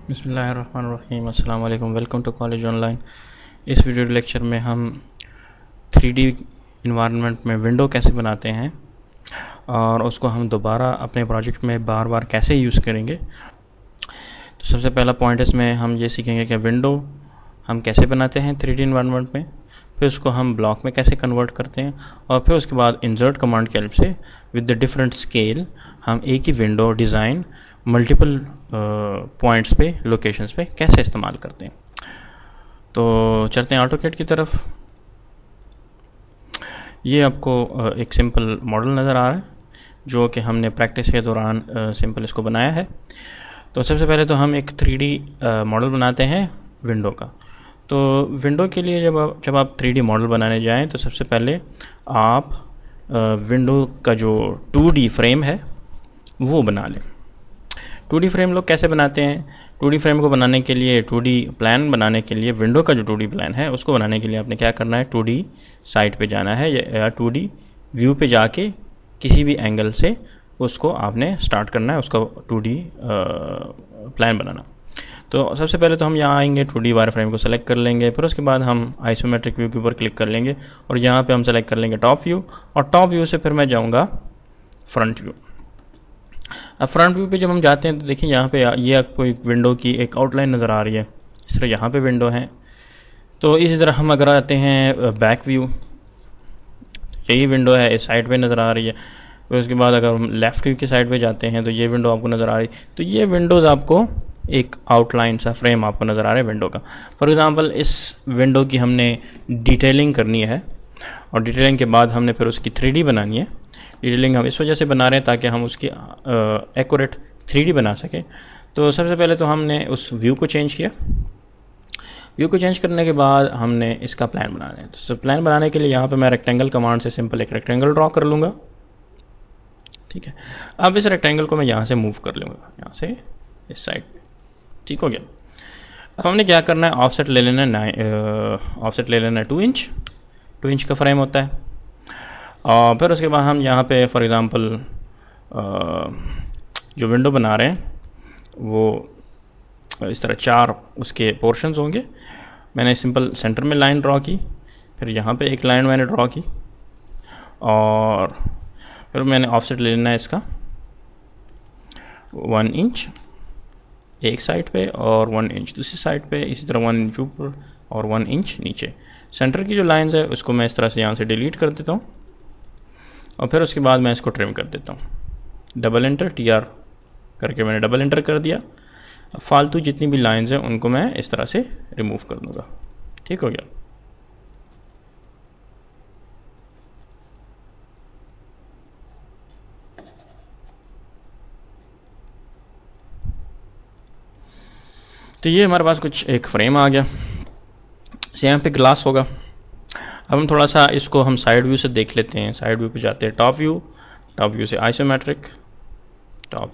बिस्मिल्लाहिर्रहमानिर्रहीम, अस्सलाम वालेकुम, वेलकम टू कॉलेज ऑनलाइन। इस वीडियो लेक्चर में हम 3D इन्वायरमेंट में विंडो कैसे बनाते हैं और उसको हम दोबारा अपने प्रोजेक्ट में बार बार कैसे यूज़ करेंगे। तो सबसे पहला पॉइंट इसमें हम ये सीखेंगे कि विंडो हम कैसे बनाते हैं 3D इन्वायरमेंट में, फिर उसको हम ब्लॉक में कैसे कन्वर्ट करते हैं और फिर उसके बाद इंसर्ट कमांड की हेल्प से विद द डिफरेंट स्केल हम एक ही विंडो डिज़ाइन मल्टीपल पॉइंट्स पे, लोकेशंस पे कैसे इस्तेमाल करते हैं। तो चलते हैं AutoCAD की तरफ। ये आपको एक सिंपल मॉडल नज़र आ रहा है जो कि हमने प्रैक्टिस के दौरान सिंपल इसको बनाया है। तो सबसे पहले तो हम एक 3D मॉडल बनाते हैं विंडो का। तो विंडो के लिए जब आप 3D मॉडल बनाने जाएं तो सबसे पहले आप विंडो का जो 2D फ्रेम है वो बना लें। 2D फ्रेम लोग कैसे बनाते हैं? 2D फ्रेम को बनाने के लिए, 2D प्लान बनाने के लिए, विंडो का जो 2D प्लान है उसको बनाने के लिए आपने क्या करना है, 2D साइट पे जाना है या 2D व्यू पे जाके किसी भी एंगल से उसको आपने स्टार्ट करना है, उसका 2D प्लान बनाना। तो सबसे पहले तो हम यहाँ आएंगे, 2D वायर फ्रेम को सेलेक्ट कर लेंगे, फिर उसके बाद हम आइसोमेट्रिक व्यू के ऊपर क्लिक कर लेंगे और यहाँ पे हम सेलेक्ट कर लेंगे टॉप व्यू, और टॉप व्यू से फिर मैं जाऊँगा फ्रंट व्यू। अब फ्रंट व्यू पे जब हम जाते हैं तो देखिए यहाँ पे ये आपको एक विंडो की एक आउटलाइन नज़र आ रही है। इस तरह यहाँ पे विंडो है। तो इसी तरह हम अगर आते हैं बैक व्यू, यही विंडो है, इस साइड पे नज़र आ रही है। फिर उसके बाद अगर हम लेफ़्ट व्यू की साइड पे जाते हैं तो ये विंडो आपको नज़र आ रही है। तो ये विंडोज़ आपको एक आउटलाइन सा फ्रेम आपको नज़र आ रहा है विंडो का। फॉर एग्ज़ाम्पल इस विंडो की हमने डिटेलिंग करनी है और डिटेलिंग के बाद हमने फिर उसकी 3D बनानी है। डिटेलिंग हम इस वजह से बना रहे हैं ताकि हम उसकी एक्यूरेट 3D बना सकें। तो सबसे पहले तो हमने उस व्यू को चेंज किया। व्यू को चेंज करने के बाद हमने इसका प्लान बनाना है। तो प्लान बनाने के लिए यहाँ पे मैं रेक्टेंगल कमांड से सिंपल एक रेक्टेंगल ड्रॉ कर लूँगा। ठीक है, अब इस रेक्टेंगल को मैं यहाँ से मूव कर लूँगा, यहाँ से इस साइड पे। ठीक हो गया। अब हमने क्या करना है, ऑफसेट ले लेना है 2 इंच। 2 इंच का फ्रेम होता है। और फिर उसके बाद हम यहाँ पे फॉर एग्ज़ाम्पल जो विंडो बना रहे हैं वो इस तरह 4 उसके पोर्शंस होंगे। मैंने सिंपल सेंटर में लाइन ड्रॉ की, फिर यहाँ पे एक लाइन मैंने ड्रॉ की और फिर मैंने ऑफसेट ले लेना है इसका 1 इंच एक साइड पे और 1 इंच दूसरी साइड पे, इसी तरह 1 इंच ऊपर और 1 इंच नीचे। सेंटर की जो लाइंस है उसको मैं इस तरह से यहाँ से डिलीट कर देता हूँ और फिर उसके बाद मैं इसको ट्रिम कर देता हूँ। डबल एंटर, TR करके मैंने डबल एंटर कर दिया। अब फालतू जितनी भी लाइंस हैं उनको मैं इस तरह से रिमूव कर दूँगा। ठीक हो गया। तो ये हमारे पास कुछ एक फ्रेम आ गया। यहाँ पे ग्लास होगा। अब हम थोड़ा सा इसको हम साइड व्यू से देख लेते हैं। साइड व्यू पे जाते हैं, टॉप व्यू से आइसोमेट्रिक, टॉप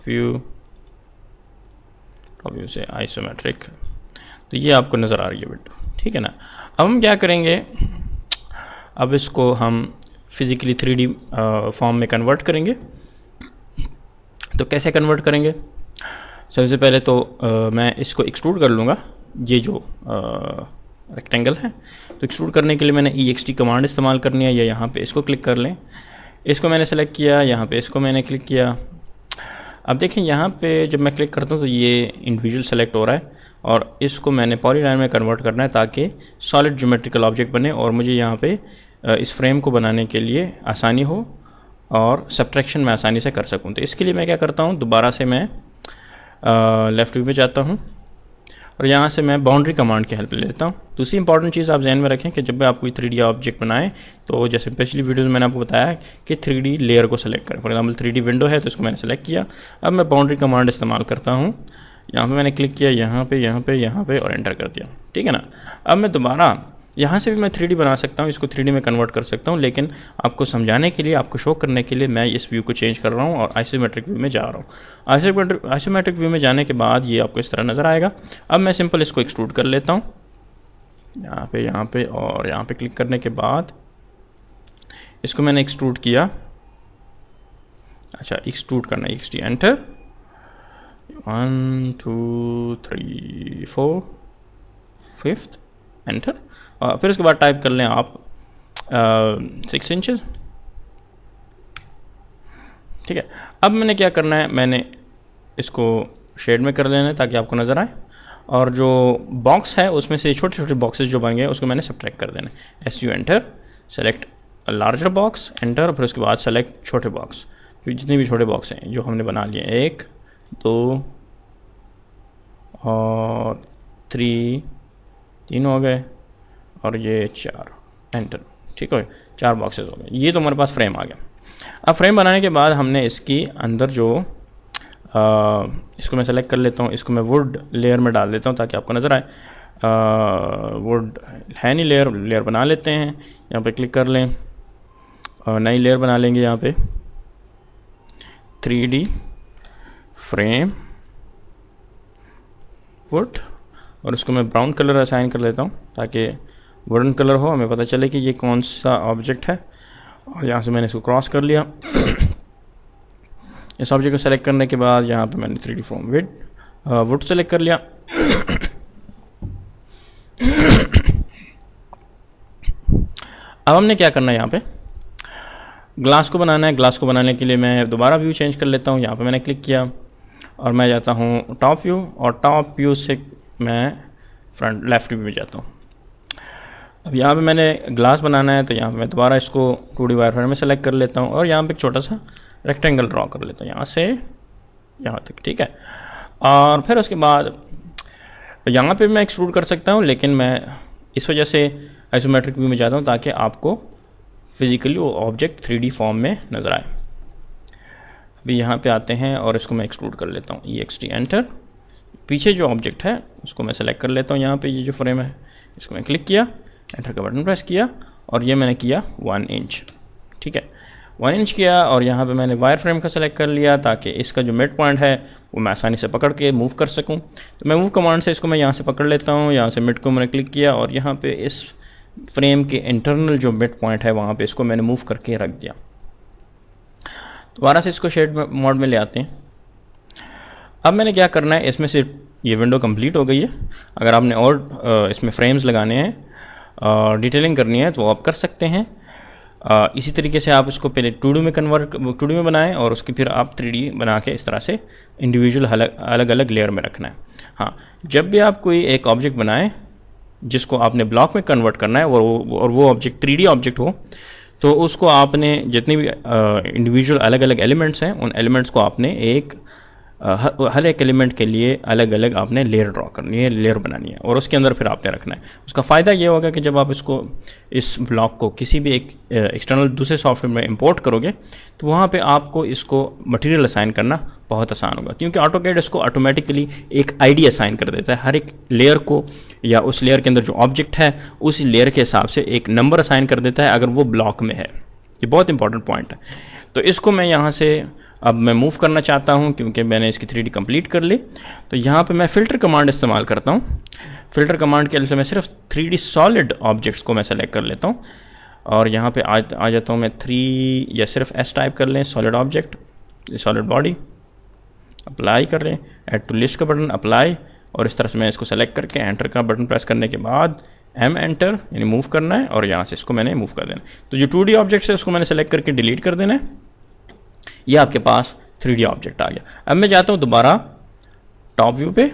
व्यू से आइसोमेट्रिक। तो ये आपको नज़र आ रही है विंडो। ठीक है ना। अब हम क्या करेंगे, अब इसको हम फिज़िकली 3D फॉर्म में कन्वर्ट करेंगे। तो कैसे कन्वर्ट करेंगे? सबसे पहले तो मैं इसको एक्सट्रूड कर लूँगा, ये जो रेक्टेंगल है। तो एक्सट्रूड करने के लिए मैंने EXT कमांड इस्तेमाल करनी है, या यहाँ पे इसको क्लिक कर लें। इसको मैंने सेलेक्ट किया, यहाँ पे इसको मैंने क्लिक किया। अब देखें यहाँ पे जब मैं क्लिक करता हूँ तो ये इंडिविजुअल सेलेक्ट हो रहा है और इसको मैंने पॉलीलाइन में कन्वर्ट करना है ताकि सॉलिड ज्योमेट्रिकल ऑब्जेक्ट बने और मुझे यहाँ पे इस फ्रेम को बनाने के लिए आसानी हो और सब्ट्रैक्शन मैं आसानी से कर सकूँ। तो इसके लिए मैं क्या करता हूँ, दोबारा से मैं लेफ़्ट व्यू पे जाता हूँ और यहाँ से मैं बाउंड्री कमांड की हेल्प ले लेता हूँ। दूसरी इंपॉर्टेंट चीज़ आप ध्यान में रखें कि जब भी आप कोई 3D ऑब्जेक्ट बनाएं तो जैसे पिछली वीडियोज़ में मैंने आपको बताया कि 3D लेयर को सेलेक्ट करें। फॉर एग्जांपल 3D विंडो है तो इसको मैंने सेलेक्ट किया। अब मैं बाउंड्री कमांड इस्तेमाल करता हूँ। यहाँ पे मैंने क्लिक किया, यहाँ पे और एंटर कर दिया। ठीक है ना। अब मैं दोबारा यहाँ से भी मैं 3D बना सकता हूँ, इसको 3D में कन्वर्ट कर सकता हूँ, लेकिन आपको समझाने के लिए, आपको शो करने के लिए मैं इस व्यू को चेंज कर रहा हूँ और आइसोमेट्रिक व्यू में जा रहा हूँ। आइसोमेट्रिक व्यू में जाने के बाद ये आपको इस तरह नज़र आएगा। अब मैं सिंपल इसको एक्सट्रूड कर लेता हूँ, यहाँ पे और यहाँ पे क्लिक करने के बाद इसको मैंने एक्सट्रूड किया। अच्छा, एक्सट्रूड करना है, EXT एंटर, 1 2 3 4 5th, एंटर। और फिर उसके बाद टाइप कर लें आप 6 इंचेस। ठीक है, अब मैंने क्या करना है, मैंने इसको शेड में कर लेना है ताकि आपको नज़र आए, और जो बॉक्स है उसमें से छोटे छोटे बॉक्सेस जो बन गए उसको मैंने सब्ट्रैक्ट कर देना है। SU enter, select larger box, enter, और फिर उसके बाद सेलेक्ट छोटे बॉक्स, जो जितने भी छोटे बॉक्स हैं जो हमने बना लिए, 1 2 और 3 हो गए, और ये 4, एंटर। ठीक है, 4 बॉक्सेस हो गए। ये तो हमारे पास फ्रेम आ गया। अब फ्रेम बनाने के बाद हमने इसकी अंदर जो इसको मैं सेलेक्ट कर लेता हूँ, इसको मैं वुड लेयर में डाल देता हूँ ताकि आपको नज़र आए। वुड है नहीं, लेयर बना लेते हैं। यहाँ पे क्लिक कर लें और नई लेयर बना लेंगे। यहाँ पे 3D फ्रेम वुड, और उसको मैं ब्राउन कलर असाइन कर लेता हूँ ताकि वुडन कलर हो, हमें पता चले कि ये कौन सा ऑब्जेक्ट है। और यहाँ से मैंने इसको क्रॉस कर लिया। इस ऑब्जेक्ट को सेलेक्ट करने के बाद यहाँ पे मैंने 3D फ्रेम वुड सेलेक्ट कर लिया। अब हमने क्या करना है, यहाँ पे ग्लास को बनाना है। ग्लास को बनाने के लिए मैं दोबारा व्यू चेंज कर लेता हूँ। यहाँ पे मैंने क्लिक किया और मैं जाता हूँ टॉप व्यू, और टॉप व्यू से मैं फ्रंट लेफ्ट व्यू में जाता हूँ। अब यहाँ पे मैंने ग्लास बनाना है, तो यहाँ पे मैं दोबारा इसको 2D वायरफ्रेम में सेलेक्ट कर लेता हूँ और यहाँ पे एक छोटा सा रेक्टेंगल ड्रॉ कर लेता हूँ, यहाँ से यहाँ तक। ठीक है, और फिर उसके बाद यहाँ पे मैं एक्सट्रूड कर सकता हूँ, लेकिन मैं इस वजह से आइसोमेट्रिक व्यू में जाता हूँ ताकि आपको फिजिकली वो ऑब्जेक्ट 3D फॉर्म में नज़र आए। अभी यहाँ पे आते हैं और इसको मैं एक्सट्रूड कर लेता हूँ, EXT एंटर। पीछे जो ऑब्जेक्ट है उसको मैं सेलेक्ट कर लेता हूँ। यहाँ पे ये जो फ्रेम है इसको मैं क्लिक किया, एंटर का बटन प्रेस किया, और ये मैंने किया 1 इंच। ठीक है, 1 इंच किया, और यहाँ पे मैंने वायर फ्रेम का सेलेक्ट कर लिया ताकि इसका जो मिड पॉइंट है वो मैं आसानी से पकड़ के मूव कर सकूँ। तो मैं मूव कमांड से इसको मैं यहाँ से पकड़ लेता हूँ। यहाँ से मिड को मैंने क्लिक किया, और यहाँ पे इस फ्रेम के इंटरनल जो मिड पॉइंट है वहाँ पे इसको मैंने मूव करके रख दिया। दोबारा से इसको शेड मोड में ले आते हैं। अब मैंने क्या करना है, इसमें से ये विंडो कंप्लीट हो गई है। अगर आपने और इसमें फ्रेम्स लगाने हैं, डिटेलिंग करनी है, तो आप कर सकते हैं। इसी तरीके से आप इसको पहले 2D में बनाएं, और उसकी फिर आप 3D बना के इस तरह से इंडिविजुअल अलग अलग लेयर में रखना है। हाँ, जब भी आप कोई एक ऑब्जेक्ट बनाएं जिसको आपने ब्लॉक में कन्वर्ट करना है, और वो ऑब्जेक्ट 3D ऑब्जेक्ट हो, तो उसको आपने जितने भी इंडिविजुअल अलग अलग एलिमेंट्स हैं, उन एलिमेंट्स को आपने हर एक एलिमेंट के लिए अलग अलग आपने लेयर ड्रॉ करनी है, लेयर बनानी है, और उसके अंदर फिर आपने रखना है। उसका फ़ायदा ये होगा कि जब आप इस ब्लॉक को किसी भी एक एक्सटर्नल दूसरे सॉफ्टवेयर में इंपोर्ट करोगे, तो वहाँ पे आपको इसको मटेरियल असाइन करना बहुत आसान होगा, क्योंकि AutoCAD इसको ऑटोमेटिकली एक ID असाइन कर देता है। हर एक लेयर को, या उस लेयर के अंदर जो ऑब्जेक्ट है उसी लेयर के हिसाब से एक नंबर असाइन कर देता है अगर वो ब्लॉक में है। ये बहुत इंपॉर्टेंट पॉइंट है। तो इसको मैं यहाँ से अब मैं मूव करना चाहता हूँ, क्योंकि मैंने इसकी 3D कंप्लीट कर ली। तो यहाँ पे मैं फ़िल्टर कमांड इस्तेमाल करता हूँ। फ़िल्टर कमांड के लिए मैं सिर्फ 3D सॉलिड ऑब्जेक्ट्स को मैं सेलेक्ट कर लेता हूँ, और यहाँ पे आ जाता हूँ मैं 3 या सिर्फ S टाइप कर लें, solid object, solid body, apply कर लें, ऐड टू लिस्ट का बटन, अप्लाई, और इस तरह से मैं इसको सेलेक्ट करके एंटर का बटन प्रेस करने के बाद M एंटर, यानी मूव करना है, और यहाँ से इसको मैंने मूव कर देना। तो जो 2D ऑब्जेक्ट्स है उसको मैंने सेलेक्ट करके डिलीट कर देना है। ये आपके पास 3D ऑब्जेक्ट आ गया। अब मैं जाता हूँ दोबारा टॉप व्यू पे,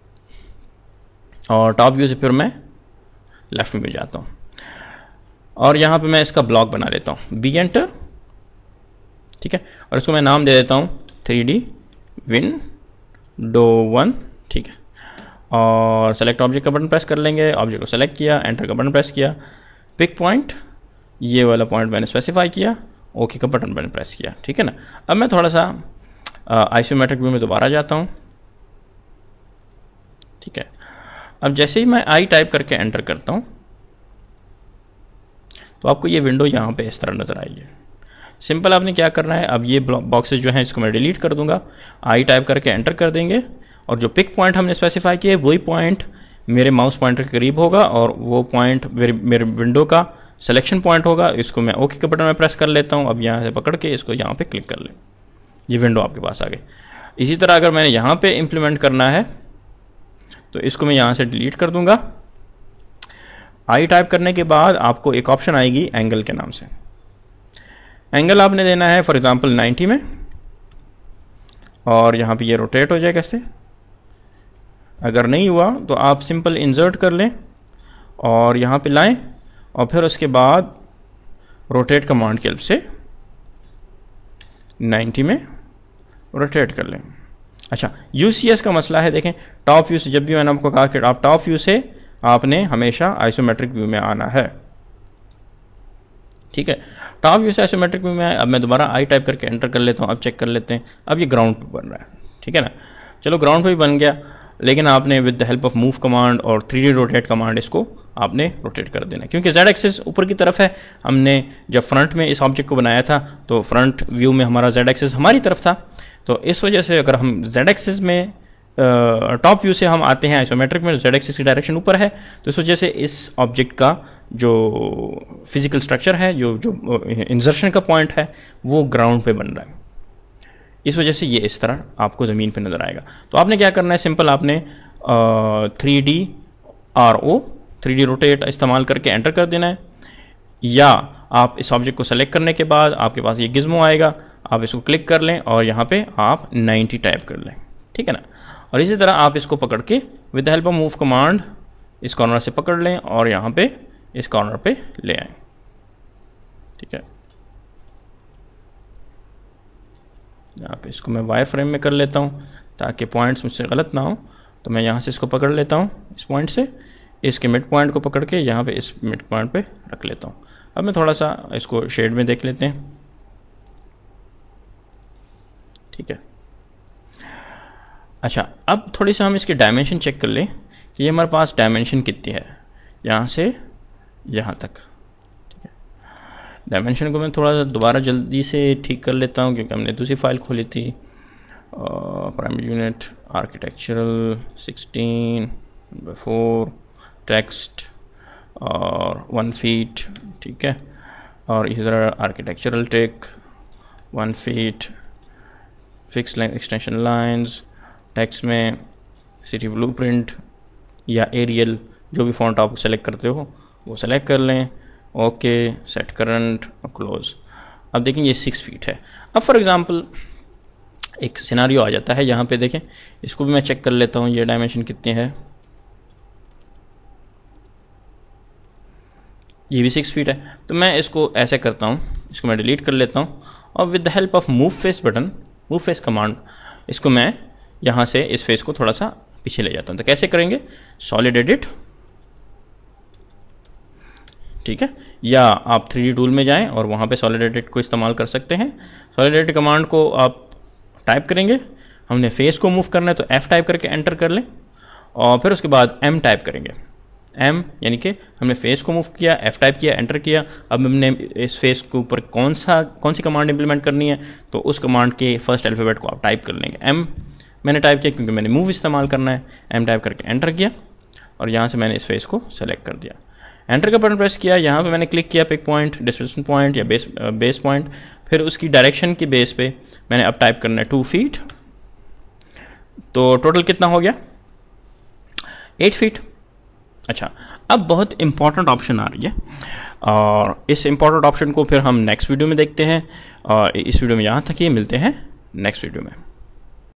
और टॉप व्यू से फिर मैं लेफ्ट व्यू में जाता हूँ, और यहाँ पे मैं इसका ब्लॉक बना लेता हूँ, B एंटर। ठीक है, और इसको मैं नाम दे देता हूँ 3D विंडो 1। ठीक है, और सेलेक्ट ऑब्जेक्ट का बटन प्रेस कर लेंगे, ऑब्जेक्ट को सेलेक्ट किया, एंटर का बटन प्रेस किया, पिक पॉइंट, ये वाला पॉइंट मैंने स्पेसिफाई किया, ओके का बटन मैंने प्रेस किया। ठीक है ना। अब मैं थोड़ा सा आइसोमेट्रिक व्यू में दोबारा जाता हूँ। ठीक है, अब जैसे ही मैं I टाइप करके एंटर करता हूँ, तो आपको ये विंडो यहाँ पे इस तरह नज़र आएगी। सिंपल आपने क्या करना है, अब ये बॉक्सेस जो हैं इसको मैं डिलीट कर दूंगा, I टाइप करके एंटर कर देंगे, और जो पिक पॉइंट हमने स्पेसिफाई किया है वही पॉइंट मेरे माउस पॉइंटर के करीब होगा, और वो पॉइंट मेरे विंडो का सिलेक्शन पॉइंट होगा। इसको मैं ओके का बटन में प्रेस कर लेता हूँ। अब यहाँ से पकड़ के इसको यहाँ पे क्लिक कर लें, ये विंडो आपके पास आ गई। इसी तरह अगर मैंने यहाँ पे इम्प्लीमेंट करना है तो इसको मैं यहाँ से डिलीट कर दूंगा। आई टाइप करने के बाद आपको एक ऑप्शन आएगी एंगल के नाम से। एंगल आपने देना है फॉर एग्जांपल 90 में, और यहाँ पे ये रोटेट हो जाएगा इससे। अगर नहीं हुआ तो आप सिंपल इंसर्ट कर लें और यहाँ पे लाएं और फिर उसके बाद रोटेट कमांड की हेल्प से 90 में रोटेट कर लें। अच्छा, यूसीएस का मसला है, देखें टॉप व्यू से, जब भी मैंने आपको कहा कि आप टॉप व्यू से आपने हमेशा आइसोमेट्रिक व्यू में आना है। ठीक है, टॉप व्यू से आइसोमेट्रिक व्यू में आए। अब मैं दोबारा आई टाइप करके एंटर कर लेता हूँ। अब चेक कर लेते हैं, अब ये ग्राउंड पे बन रहा है। ठीक है ना, चलो ग्राउंड पे भी बन गया, लेकिन आपने with the help of move command और 3D रोटेट कमांड इसको आपने रोटेट कर देना, क्योंकि जेड एक्सिस ऊपर की तरफ है। हमने जब फ्रंट में इस ऑब्जेक्ट को बनाया था तो फ्रंट व्यू में हमारा जेड एक्सिस हमारी तरफ था, तो इस वजह से अगर हम जेड एक्सिस में टॉप व्यू से हम आते हैं आइसोमेट्रिक में, जेड एक्सिस की डायरेक्शन ऊपर है, तो इस वजह से इस ऑब्जेक्ट का जो फिजिकल स्ट्रक्चर है, जो इंसर्शन का पॉइंट है, वो ग्राउंड पे बन रहा है। इस वजह से ये इस तरह आपको ज़मीन पे नज़र आएगा। तो आपने क्या करना है, सिंपल आपने 3D रोटेट इस्तेमाल करके एंटर कर देना है, या आप इस ऑब्जेक्ट को सेलेक्ट करने के बाद आपके पास ये गिज़्मो आएगा, आप इसको क्लिक कर लें और यहाँ पे आप 90 टाइप कर लें। ठीक है ना, और इसी तरह आप इसको पकड़ के with the help of move command इस कॉर्नर से पकड़ लें और यहाँ पे इस कॉर्नर पे ले आएं। ठीक है, यहाँ पे इसको मैं वायर फ्रेम में कर लेता हूँ ताकि पॉइंट्स मुझसे गलत ना हो। तो मैं यहाँ से इसको पकड़ लेता हूँ, इस पॉइंट से इसके मिड पॉइंट को पकड़ के यहाँ पे इस मिड पॉइंट पे रख लेता हूँ। अब मैं थोड़ा सा इसको शेड में देख लेते हैं। ठीक है, अच्छा, अब थोड़ी सा हम इसकी डायमेंशन चेक कर लें कि ये हमारे पास डायमेंशन कितनी है यहाँ से यहाँ तक। ठीक है, डायमेंशन को मैं थोड़ा सा दोबारा जल्दी से ठीक कर लेता हूँ क्योंकि हमने दूसरी फाइल खोली थी। प्राइमरी यूनिट आर्किटेक्चरल 16/4 टेक्स्ट और 1 फीट। ठीक है, और इसी तरह architectural tech 1 feet, fix extension lines, text में सिटी ब्लूप्रिंट या एरियल, जो भी फॉन्ट आप सेलेक्ट करते हो वो सेलेक्ट कर लें। ओके, सेट करंट और क्लोज। अब देखें ये 6 फीट है। अब फॉर एग्जांपल एक सिनारियो आ जाता है यहाँ पे, देखें इसको भी मैं चेक कर लेता हूँ ये डायमेंशन कितनी है। ये भी 6 फीट है। तो मैं इसको ऐसे करता हूँ, इसको मैं डिलीट कर लेता हूँ और with the help of move face button, move face command, इसको मैं यहाँ से इस फेस को थोड़ा सा पीछे ले जाता हूँ। तो कैसे करेंगे, सॉलिड एडिट, ठीक है, या आप 3D टूल में जाएं और वहाँ पे सॉलिड एडिट को इस्तेमाल कर सकते हैं। सॉलिड एडिट कमांड को आप टाइप करेंगे, हमने फेस को मूव करना है तो F टाइप करके एंटर कर लें और फिर उसके बाद M टाइप करेंगे। M यानी कि हमने फेस को मूव किया, F टाइप किया, एंटर किया। अब हमने इस फेस के ऊपर कौन सी कमांड इंप्लीमेंट करनी है, तो उस कमांड के फर्स्ट अल्फ़ाबेट को आप टाइप कर लेंगे। M मैंने टाइप किया क्योंकि मैंने मूव इस्तेमाल करना है। M टाइप करके एंटर किया और यहाँ से मैंने इस फेस को सेलेक्ट कर दिया। एंटर का बटन प्रेस किया, यहाँ पे मैंने क्लिक किया पिक पॉइंट, डिस्प्लेसमेंट पॉइंट या बेस पॉइंट, फिर उसकी डायरेक्शन की बेस पे मैंने अब टाइप करना है 2 फीट। तो टोटल कितना हो गया, 8 फीट। अच्छा, अब बहुत इंपॉर्टेंट ऑप्शन आ रही है और इस इंपॉर्टेंट ऑप्शन को फिर हम नेक्स्ट वीडियो में देखते हैं। और इस वीडियो में यहाँ तक ही, मिलते हैं नेक्स्ट वीडियो में।